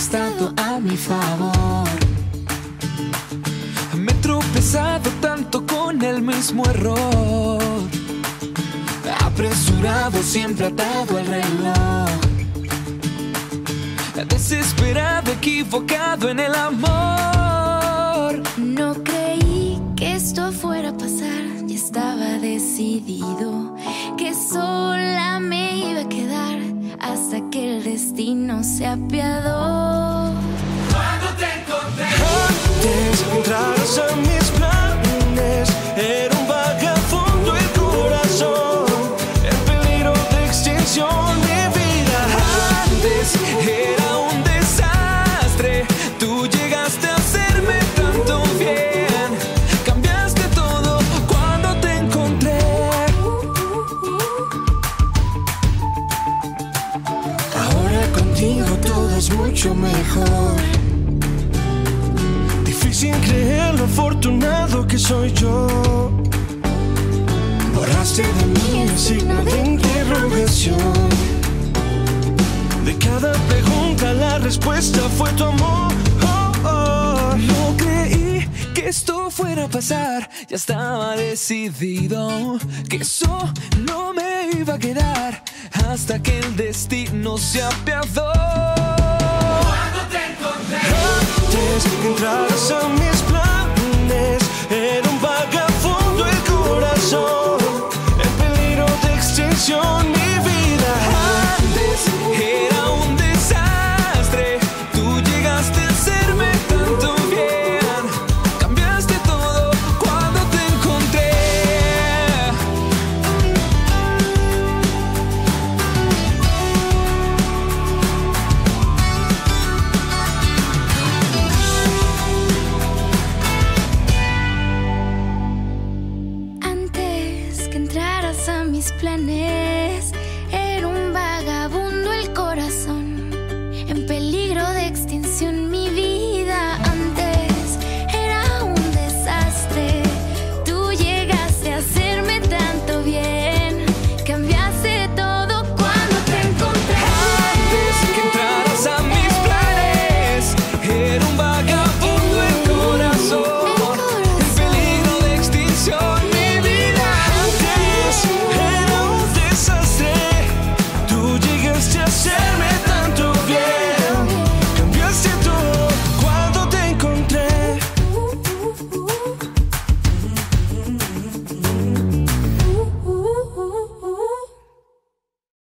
estado a mi favor. Me he tropezado tanto con el mismo error, apresurado, siempre atado al reloj, desesperado, equivocado en el amor. No creí que esto fuera a pasar, ya estaba decidido que sola me iba a quedar hasta que el destino se apiadó. Cuando te encontré, antes que entraras a mis planes, era un vagabundo el corazón, en peligro de extinción mi vida. Antes era un desastre, tú llegaste a hacerme tanto bien, cambiaste todo cuando te encontré. Ahora contigo todo es mucho mejor. Difícil creer lo afortunado que soy yo. Borraste de mí el signo de interrogación. De cada pregunta la respuesta fue tu amor. No creí que esto fuera a pasar, ya estaba decidido que solo me iba a quedar hasta que el destino se apiadó. cuando te encontré, Antes que entraras a mi